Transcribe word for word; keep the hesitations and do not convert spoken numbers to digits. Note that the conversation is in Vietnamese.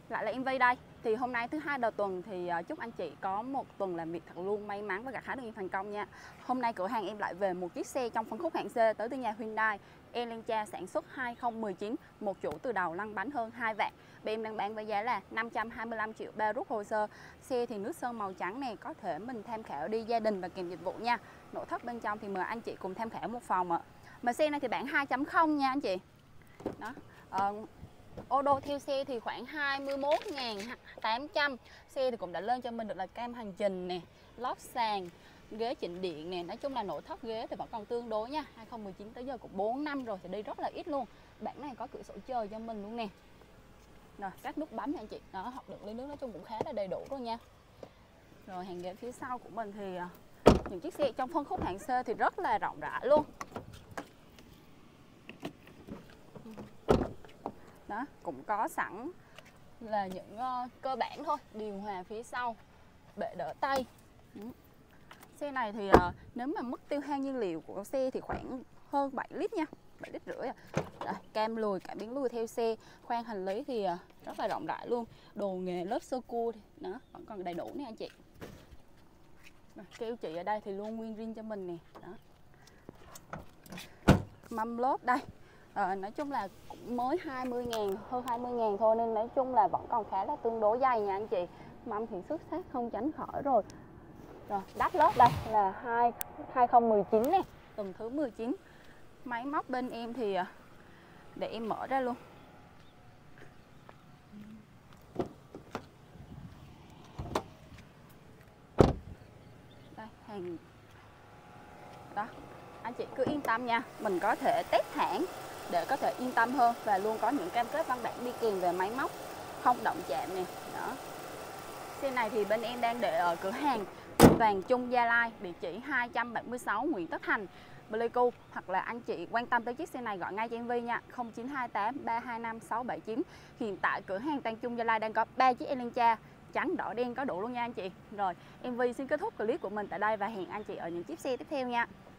Lại là em Vi đây. Thì hôm nay thứ hai đầu tuần thì chúc anh chị có một tuần làm việc thật luôn may mắn và gặt hái được những thành công nha. Hôm nay cửa hàng em lại về một chiếc xe trong phân khúc hạng C tới từ nhà Hyundai Elantra sản xuất hai không một chín, một chủ từ đầu lăn bánh hơn hai vạn. Bên em đang bán với giá là năm trăm hai mươi lăm triệu, ba rút hồ sơ. Xe thì nước sơn màu trắng này, có thể mình tham khảo đi gia đình và kèm dịch vụ nha. Nội thất bên trong thì mời anh chị cùng tham khảo một phòng ạ. Mà xe này thì bản hai chấm không nha anh chị. Đó. Ờ, ô đô theo xe thì khoảng hai mươi mốt nghìn tám trăm. Xe thì cũng đã lên cho mình được là cam hành trình nè, lót sàn, ghế chỉnh điện nè. Nói chung là nội thất ghế thì vẫn còn tương đối nha. hai không một chín tới giờ cũng bốn năm rồi thì đi rất là ít luôn. Bản này có cửa sổ trời cho mình luôn nè. Rồi các nút bấm nha anh chị. Đó, hộp đựng ly nước nói chung cũng khá là đầy đủ rồi nha. Rồi hàng ghế phía sau của mình thì những chiếc xe trong phân khúc hạng C thì rất là rộng rãi luôn. Đó, cũng có sẵn là những uh, cơ bản thôi, điều hòa phía sau, bệ đỡ tay. Ừ. Xe này thì uh, nếu mà mức tiêu hao nhiên liệu của xe thì khoảng hơn bảy lít nha, bảy lít rưỡi à. Rồi, cam lùi, cảm biến lùi theo xe, khoang hành lý thì uh, rất là rộng rãi luôn, đồ nghề lớp sơ cua thì nó vẫn còn đầy đủ nè anh chị. Rồi, keo chỉ ở đây thì luôn nguyên zin cho mình nè. Đó, mâm lốp đây. Ờ, nói chung là cũng mới hai mươi ngàn, hơn hai mươi ngàn thôi nên nói chung là vẫn còn khá là tương đối dày nha anh chị. Mâm thì xuất sắc không tránh khỏi rồi. Rồi, đắt lớp đây là hai không một chín nè, tuần thứ mười chín. Máy móc bên em thì để em mở ra luôn. Đây, hàng đó. Anh chị cứ yên tâm nha, mình có thể test hãng để có thể yên tâm hơn và luôn có những cam kết văn bản đi kèm về máy móc không động chạm nè. Đó. Xe này thì bên em đang để ở cửa hàng Vàng Trung Gia Lai, địa chỉ hai trăm bảy mươi sáu Nguyễn Tất Thành, Pleiku. Hoặc là anh chị quan tâm tới chiếc xe này gọi ngay cho em Vi nha, không chín hai tám ba hai năm sáu bảy chín. Hiện tại cửa hàng Vàng Trung Gia Lai đang có ba chiếc Elantra trắng đỏ đen có đủ luôn nha anh chị. Rồi, em Vi xin kết thúc clip của mình tại đây và hẹn anh chị ở những chiếc xe tiếp theo nha.